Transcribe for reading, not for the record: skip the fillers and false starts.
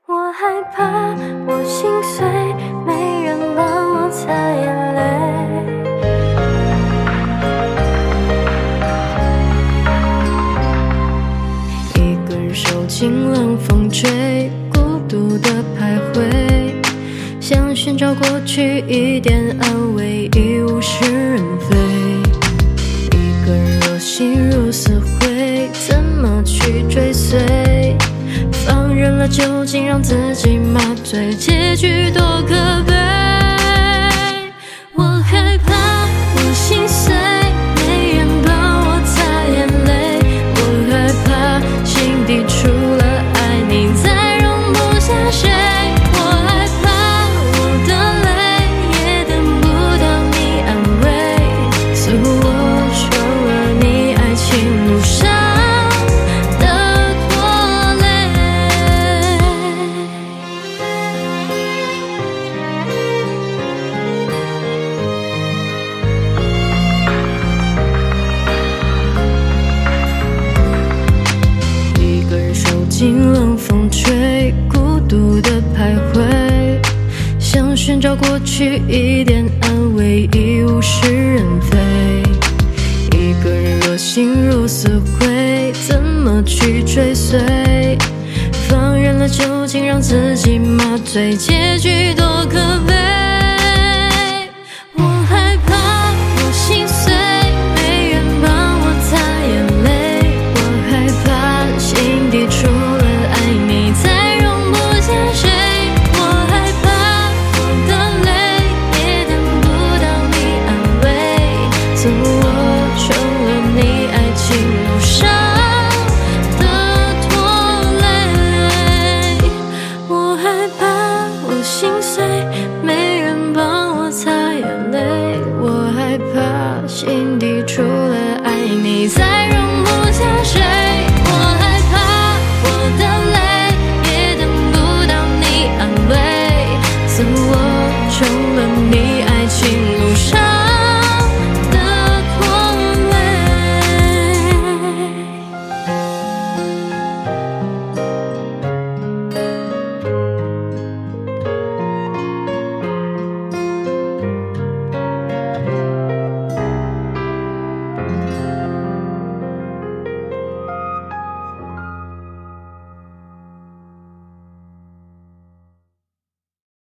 我害怕，我心碎，没人帮我擦眼泪。一个人受尽冷风吹，孤独的徘徊，想寻找过去一点安慰，已物是人非。一个人若心如死灰，怎么去追随？放任了，究竟让自己麻醉，结局多可悲。我害怕，我心碎，没人帮我擦眼泪。我害怕，心底除了爱你，再容不下谁。我害怕，我的泪也等不到你安慰，似乎我闯了你爱情路上。经冷风吹，孤独的徘徊，想寻找过去一点安慰，已物是人非。一个人若心如死灰，怎么去追随？放任了，究竟让自己麻醉，结局多可悲。